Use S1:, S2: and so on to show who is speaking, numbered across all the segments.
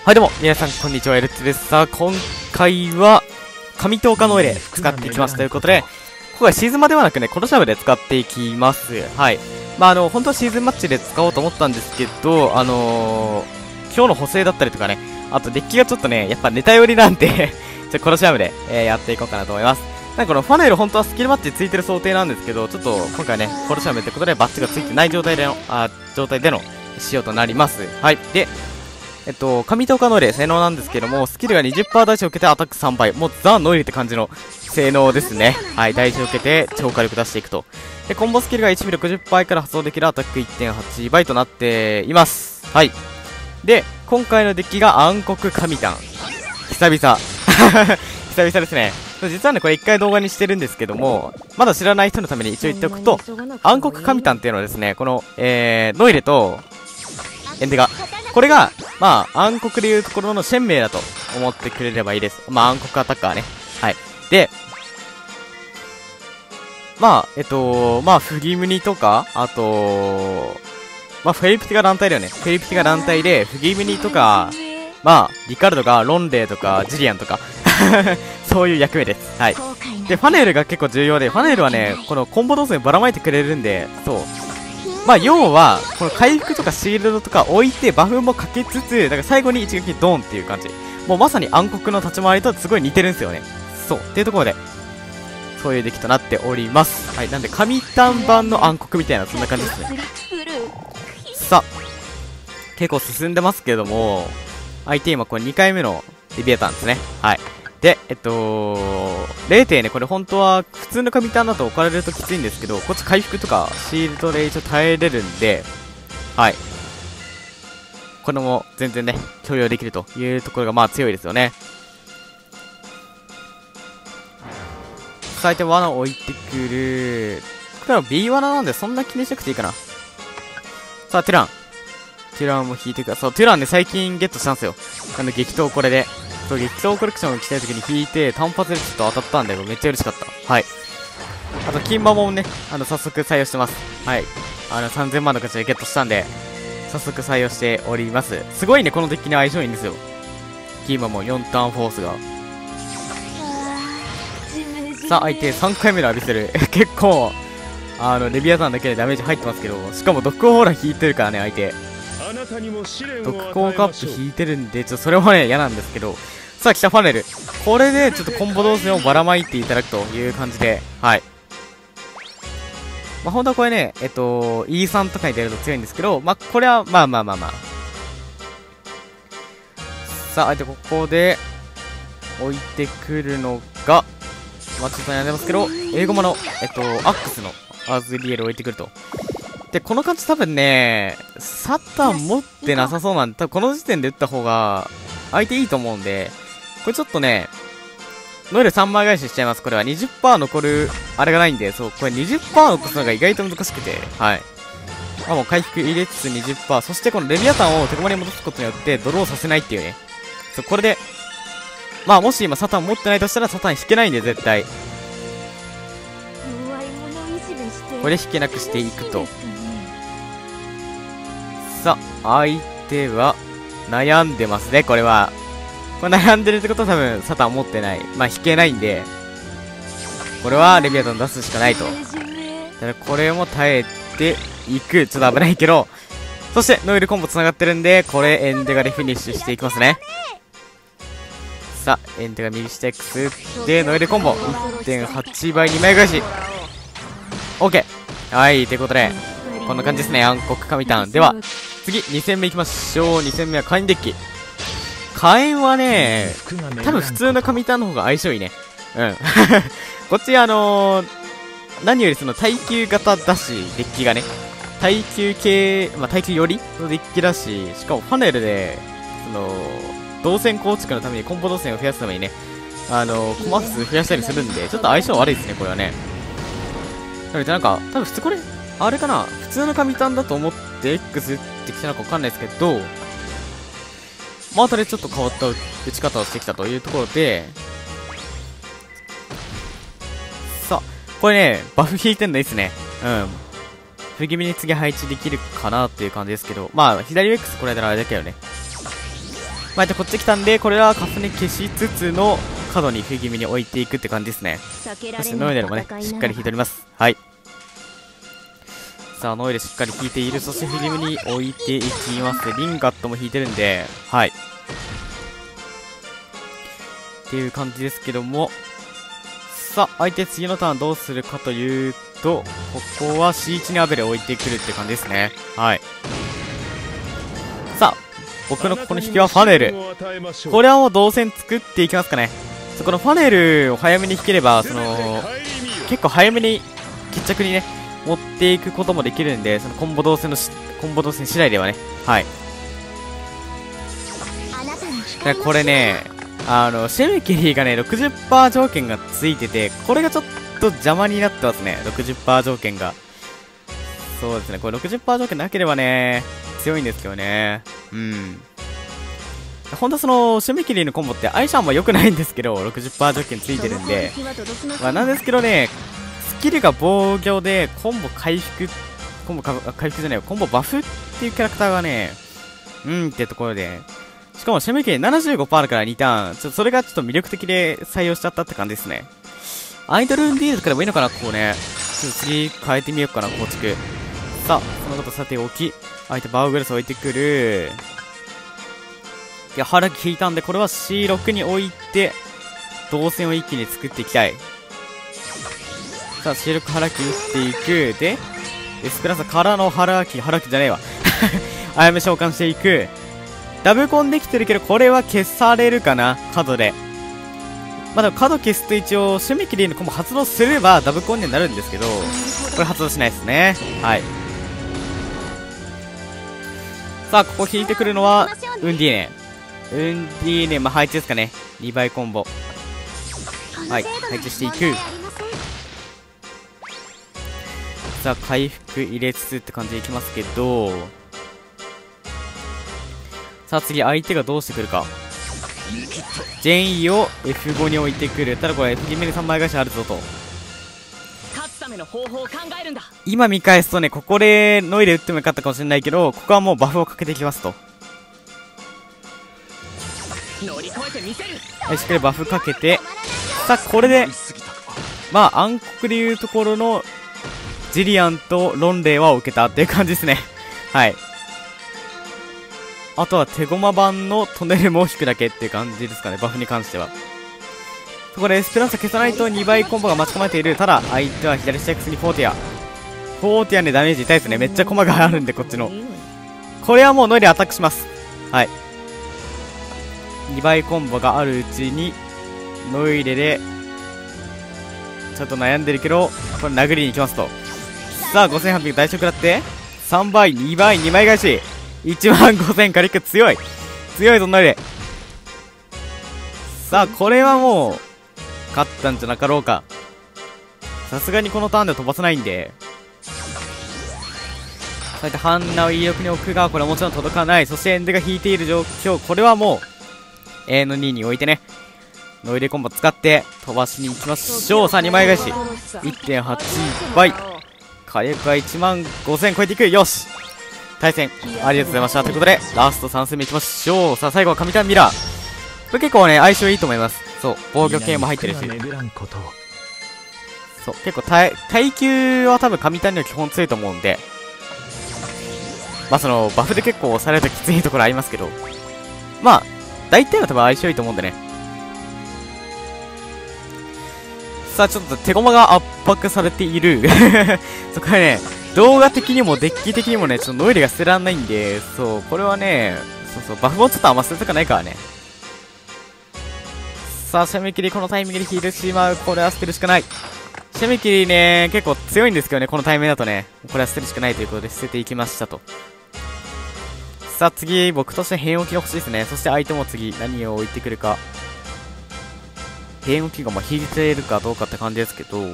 S1: はい、どうも、皆さん、こんにちは、エルツです。さあ、今回は、神10日の上で使っていきますということで、今回シーズンマではなくね、このシャブで使っていきます。はい。本当はシーズンマッチで使おうと思ったんですけど、今日の補正だったりとかね、あとデッキがちょっとね、やっぱネタ寄りなんで、このシャブで、やっていこうかなと思います。このファネル本当はスキルマッチついてる想定なんですけど、ちょっと今回ね、コロシャムってことでバッチがついてない状態での仕様となります。はい。で、神10日ノイレ性能なんですけども、スキルが 20% ダイシを受けてアタック3倍。もうザ・ノイレって感じの性能ですね。はい。ダイシを受けて超火力出していくと。で、コンボスキルが1ミリ60倍から発動できるアタック 1.8 倍となっています。はい。で、今回のデッキが暗黒神炭。久々。久々ですね。実はね、これ一回動画にしてるんですけども、まだ知らない人のために一応言っておくと、暗黒神炭っていうのはですね、この、ノイレと、エンデガ。これが、暗黒でいうところのシェンメイだと思ってくれればいいです。暗黒アタッカーね。はい。で、フギムニとか、あと、フェリプティが団体だよね。フェリプティが団体で、フギムニとか、リカルドがロンレイとか、ジリアンとか、そういう役目です。はい。で、ファネルが結構重要で、ファネルはね、このコンボ動作にばらまいてくれるんで、そう。要は、この回復とかシールドとか置いてバフもかけつつ、だから最後に一撃ドンっていう感じ。もうまさに暗黒の立ち回りとすごい似てるんですよね。そう。っていうところで、そういうデッキとなっております。はい。なんで、神炭版の暗黒みたいな、そんな感じですね。さあ、結構進んでますけれども、相手今これ2回目のレビアタンですね。はい。で、0点ね、これ本当は普通の神炭だと置かれるときついんですけど、こっち回復とかシールドで一応耐えれるんで、はい。これも全然ね、許容できるというところが強いですよね。さあ、相手罠を置いてくる。これは B 罠なんでそんな気にしなくていいかな。さあ、テュラン。テュランも引いてください。テュランね、最近ゲットしたんですよ。激闘これで。激闘コレクションを来たい時に引いて、単発でちょっと当たったんで、めっちゃ嬉しかった。はい。あと、金馬もね、早速採用してます。はい。3000万の価値でゲットしたんで、早速採用しております。すごいね、このデッキに相性いいんですよ。金馬も4ターンフォースが。さあ、相手3回目の浴びせる。結構、レビアタンだけでダメージ入ってますけど、しかもドッグホーラー引いてるからね、相手。ドッグコーカップ引いてるんで、それもね、嫌なんですけど、さあ、来たファネル。これで、ちょっとコンボ動線をばらまいていただくという感じで、はい。本当はこれね、E3 とかに出ると強いんですけど、これは、さあ、相手ここで、置いてくるのが、ちょっと悩んでますけど、英語マの、アックスのアーズリエルを置いてくると。で、この感じ多分ね、サタン持ってなさそうなんで、多分この時点で打った方が、相手いいと思うんで、これちょっとね、ノイル3枚返ししちゃいます。これは 20% 残る、あれがないんで、そう、これ 20% 残すのが意外と難しくて、はい。もう回復入れつつ 20%、そしてこのレビアタンを手駒に戻すことによってドローさせないっていうね。そう、これで、もし今サタン持ってないとしたらサタン引けないんで、絶対。これで引けなくしていくと。さあ、相手は、悩んでますね、これは。これ悩んでるってことは多分、サタン持ってない。引けないんで、これはレビアタン出すしかないと。ただ、これも耐えていく。ちょっと危ないけど、そして、ノイルコンボ繋がってるんで、これ、エンデガでフィニッシュしていきますね。さあ、エンデガ右下 X で、ノイルコンボ。1.8 倍2枚返し。OK。はい、ということで、こんな感じですね、暗黒神炭。では、次、2戦目いきましょう。2戦目は火炎デッキ。火炎はね、多分普通の神炭の方が相性いいね。うん。こっち何よりその耐久型だし、デッキがね。耐久系、耐久寄りのデッキだし、しかもパネルで、動線構築のためにコンボ動線を増やすためにね、コマ数増やしたりするんで、ちょっと相性悪いですね、これはね。なので多分普通これ、あれかな、普通の神炭だと思って X 打ってきたのかわかんないですけど、またでちょっと変わった打ち方をしてきたというところで、さあ、これね、バフ引いてんのいいっすね。うん。不気味に次配置できるかなっていう感じですけど、左 X これやったらあれだけどね。 まあ、こっち来たんで、これは重ね消しつつの角に不気味に置いていくって感じですね。そしてノイレルもね、しっかり引いております。はい。さあ、ノイレしっかり引いている。そして不気味に置いていきます。リンガットも引いてるんで、はい。っていう感じですけども。さあ、相手次のターンどうするかというと、ここは C1 にアベレ置いてくるって感じですね。はい。さあ、僕のここの引きはファネル。これはもう動線作っていきますかね。このファネルを早めに引ければ、結構早めに決着にね、持っていくこともできるんで、そのコンボ動線次第ではね。はい。これね、シェメキリーがね、60% 条件がついてて、これがちょっと邪魔になってますね。60% 条件が。そうですね、これ 60% 条件なければね、強いんですけどね。うん。ほんとシェメキリーのコンボって相性あんま良くないんですけど、60% 条件ついてるんで。まあなんですけどね、スキルが防御で、コンボ回復じゃないよ、コンボバフっていうキャラクターがね、ってところで、しかもシェメキリー 75% だから2ターン、それがちょっと魅力的で採用しちゃったって感じですね。アイドルディールとかでもいいのかな、ここね。ちょっと次変えてみようかな、構築。さあ、そのことさておき、相手バウグラス置いてくる。いや、腹引いたんで、これは C6 に置いて、動線を一気に作っていきたい。さあ、C6 腹木打っていく。で、エスプラスからの腹木じゃねえわ。あやめ召喚していく。ダブコンできてるけど、これは消されるかな、角で。まあでも角消すと一応、シュメキリーのコンボ発動すればダブコンにはなるんですけど、これ発動しないですね。はい。さあ、ここ引いてくるのは、ウンディーネ。まあ配置ですかね。2倍コンボ。はい、配置していく。さあ、回復入れつつって感じでいきますけど、さあ次相手がどうしてくるか。ジェンイを F5 に置いてくる。ただこれ F 決めに3枚返しあるぞと。今見返すとね、ここでノイで打ってもよかったかもしれないけど、ここはもうバフをかけていきますと。はい、しっかりバフかけて、さあこれでまあ暗黒でいうところのジリアンとロンレイは受けたっていう感じですね。はい。あとは手駒版のトネルも引くだけっていう感じですかね、バフに関しては。そこでエスペランサ消さないと2倍コンボが待ち構えている。ただ相手は左下 X にフォーティアね、ダメージ痛いですね。めっちゃコマがあるんで、こっちの。これはもうノイでアタックします。はい。2倍コンボがあるうちにノイレでちょっと悩んでるけど、これ殴りに行きますと。さあ5800大食らって3倍2倍2枚返し15000火力強いぞノイレ。さあこれはもう勝ったんじゃなかろうか。さすがにこのターンでは飛ばせないんで、そうやってハンナを威力に置くが、これはもちろん届かない。そしてエンデが引いている状況。これはもう A の2に置いてね、ノイレコンボ使って飛ばしに行きましょう。さあ2枚返し 1.8 倍火力は15000超えていく。よし、対戦ありがとうございました。ということでラスト3戦目いきましょう。さあ最後は神タンミラー。これ結構ね相性いいと思います。そう、防御系も入ってるし、そう結構耐久は多分神タンには基本強いと思うんで、まあそのバフで結構押されるときついところありますけど、まあ大体は多分相性いいと思うんでね。さあちょっと手駒が圧迫されているそこはね、動画的にもデッキ的にもね、ちょっとノイレが捨てらんないんで、そうこれはね、そうバフもちょっと余捨てたくないからね。さあシャメキリこのタイミングで引いてしまう。これは捨てるしかない。シャメキリね結構強いんですけどね、このタイミングだとね、これは捨てるしかないということで捨てていきましたと。さあ次僕として変置きが欲しいですね。そして相手も次何を置いてくるか。変置きが引いているかどうかって感じですけど、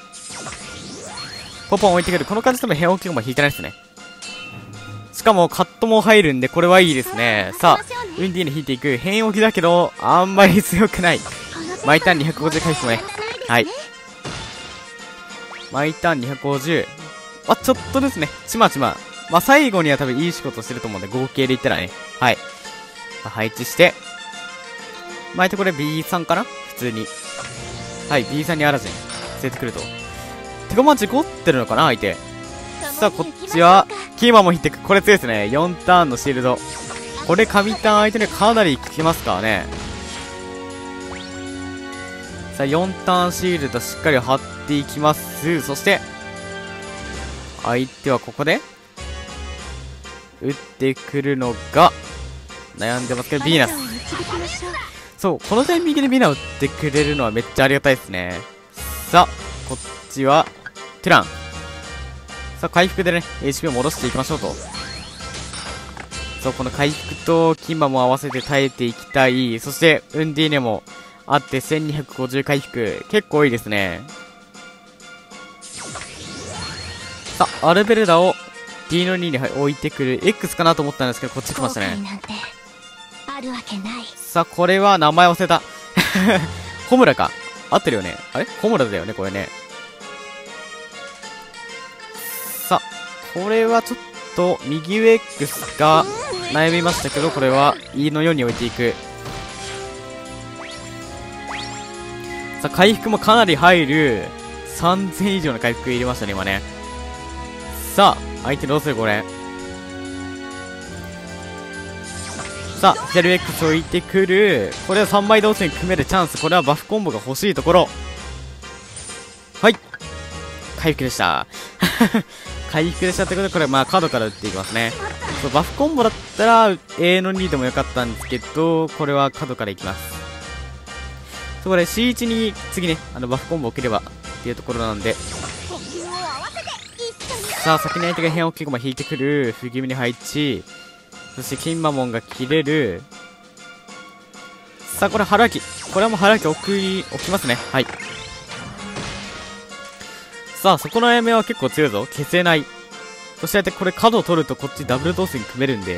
S1: ポポン置いてくる。この感じでも変置きが引いてないですね。しかもカットも入るんでこれはいいですね。さあウンディに引いていく。変置きだけどあんまり強くない。毎ターン250回復もね、はい、毎ターン250、ちょっとですね、ちまちま。まあ最後には多分いい仕事してると思うんで、合計で言ったらね、はい。 配置して、相手これ B3 かな普通に。はい、B3 にアラジン。連れてくると。てかまあ事故ってるのかな相手。さあ、こっちは、キーマンも引いてく。これ強いですね。4ターンのシールド。これ神ターン相手にかなり効きますからね。さあ、4ターンシールドしっかり貼っていきます。そして、相手はここで、打ってくるのが、悩んでますけど、ヴィーナス。そう、このタイミングでみんな打ってくれるのはめっちゃありがたいですね。さあ、こっちは、テュラン。さあ、回復でね、HP を戻していきましょうと。そう、この回復とキンマも合わせて耐えていきたい。そして、ウンディーネもあって1250回復。結構多いですね。さあ、アルベルダを D の2に置いてくる。X かなと思ったんですけど、こっち来ましたね。さあ、これは名前忘れた。ホムラか。合ってるよね。あれホムラだよね、これね。さあ、これはちょっと、右上 X が悩みましたけど、これは E の4に置いていく。さあ、回復もかなり入る。3000以上の回復入れましたね、今ね。さあ、相手どうするこれ。さあ、左 X 置いてくる。これは3枚同士に組めるチャンス。これはバフコンボが欲しいところ。はい。回復でした。回復でしたってことで、これまあ角から打っていきますね。そう、バフコンボだったら A の2でもよかったんですけど、これは角からいきます。そこで C1 に次ね、バフコンボを受ければっていうところなんで。さあ、先に相手が変大きい駒引いてくる。不気味に配置。そして金マモンが切れる。さあ、これ腹空き。これはもう腹空き置きますね。はい。さあ、そこのやめは結構強いぞ。消せない。そしてこれ角を取るとこっちダブル動線に組めるんで。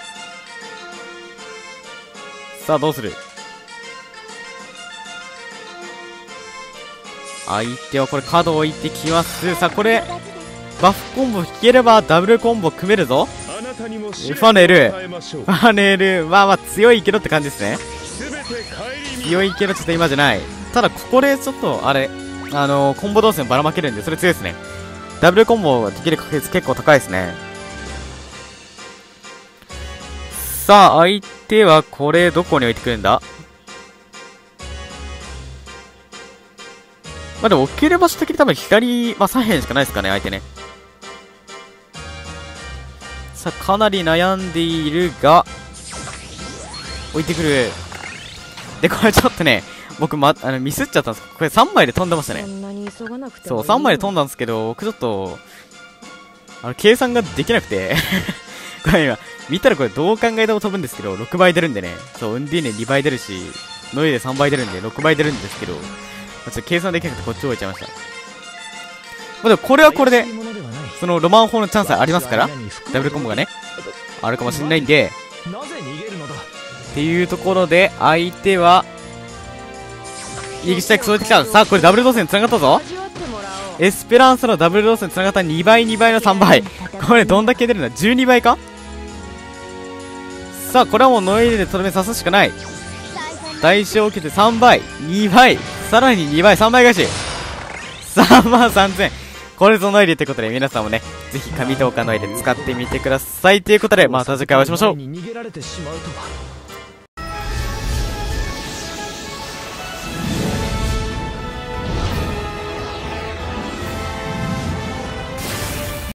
S1: さあ、どうする？相手はこれ角を置いてきます。さあ、これ、バフコンボ引ければダブルコンボ組めるぞ。ファネル。まあまあ強いけどって感じですね。強いけどちょっと今じゃない。ただここでちょっとあれ、コンボ動線ばらまけるんで、それ強いですね。ダブルコンボができる確率結構高いですね。さあ、相手はこれどこに置いてくるんだ？まあでも置ける場所的に多分左、まあ左辺しかないですかね、相手ね。さあ、かなり悩んでいるが、置いてくる。で、これちょっとね、僕ミスっちゃったんです。これ3枚で飛んでましたね。そう、3枚で飛んだんですけど、僕ちょっと、計算ができなくて。これ今、見たらこれどう考えても飛ぶんですけど、6倍出るんでね。そう、ウンディーネ2倍出るし、ノイで3倍出るんで、6倍出るんですけど、ちょっと計算できなくてこっち置いちゃいました。まあ、でもこれはこれで、そのロマン砲のチャンスありますから、ダブルコンボがね、あるかもしれないんで、っていうところで、相手は、イギシタイク添えてきた。さあ、これダブル動線繋がったぞ。エスペランサのダブル動線繋がった2倍、2倍の3倍。これどんだけ出るんだ ?12 倍か。さあ、これはもうノイでとどめ刺すしかない。代償を受けて3倍、2倍、さらに2倍、3倍返し。3万3000。これぞノイリーということで、皆さんもね、ぜひ神とかノイリー使ってみてください。ということで、また次回お会いしましょう。